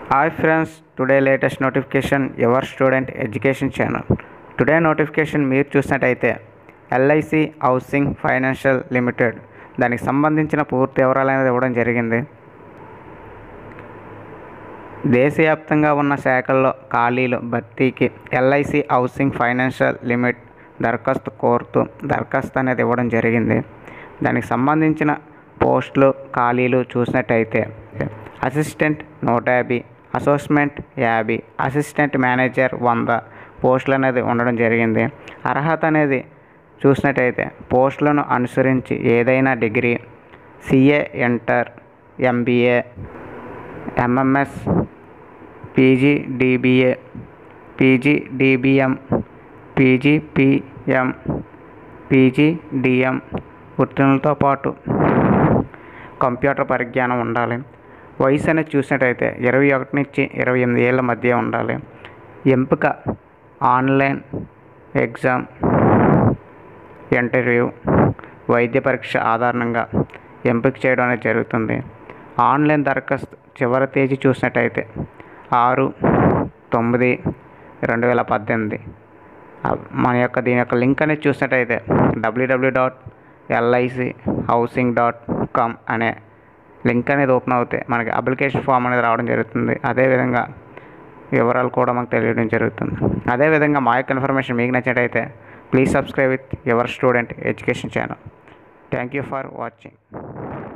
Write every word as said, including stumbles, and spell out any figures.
Hi friends, today latest notification your student education channel. Today notification మీరు చూసినట్టయితే LIC housing financial limited దానికి సంబంధించిన పూర్తి వివరాలు అనేది ఇవ్వడం జరిగింది. దేశవ్యాప్తంగా ఉన్న శాఖల్లో ఖాళీలు భర్తీకి ఎల్ఐసి హౌసింగ్ ఫైనాన్షియల్ లిమిట్ దరఖాస్తు కోరుతూ దరఖాస్తు అనేది ఇవ్వడం జరిగింది. దానికి సంబంధించిన పోస్టులు ఖాళీలు చూసినట్టయితే అసిస్టెంట్ నూట యాభై, అసోసియేట్ యాభై, అసిస్టెంట్ మేనేజర్ వంద పోస్టులు అనేది ఉండడం జరిగింది. అర్హత అనేది చూసినట్టయితే పోస్టులను అనుసరించి ఏదైనా degree, CA inter, MBA, MMS, PG DBA, PG DBM, PG PM, PG DM ఉత్తీర్ణులతో పాటు కంప్యూటర్ పరిజ్ఞానం ఉండాలి. వయసు అనేది చూసినట్టయితే ఇరవై ఒకటి నుంచి ఇరవై ఎనిమిది ఏళ్ళ మధ్య ఉండాలి. ఎంపిక ఆన్లైన్ ఎగ్జామ్, ఇంటర్వ్యూ, వైద్య పరీక్ష ఆధారంగా ఎంపిక చేయడం అనేది జరుగుతుంది. ఆన్లైన్ దరఖాస్తు చివరి తేదీ చూసినట్టయితే ఆరు తొమ్మిది రెండు వేల పద్దెనిమిది. మన యొక్క దీని యొక్క లింక్ అనేది చూసినట్టయితే W W dot LIC housing dot com అనే లింక్ అనేది ఓపెన్ అవుతే మనకి అప్లికేషన్ ఫామ్ అనేది రావడం జరుగుతుంది. అదేవిధంగా వివరాలు కూడా మనకు తెలియడం జరుగుతుంది. అదేవిధంగా మా యొక్క ఇన్ఫర్మేషన్ మీకు నచ్చినట్టయితే please subscribe with your student education channel. Thank you for watching.